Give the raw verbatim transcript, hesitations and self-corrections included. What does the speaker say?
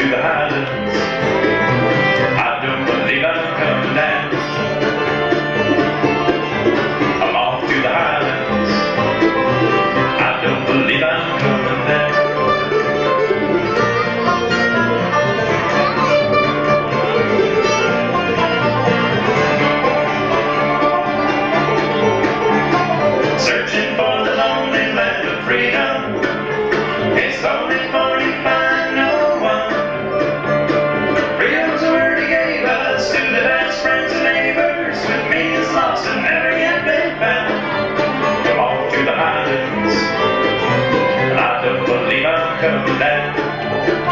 to the Highlands. I don't believe I'm coming down. I'm off to the Highlands. I don't believe I'm coming down. Searching for the lonely land of freedom. It's only forty find no one. Freedom's the word he gave us to the best friends and neighbors. With me is lost and never yet been found. Come off to the Highlands, and I don't believe I'm coming down.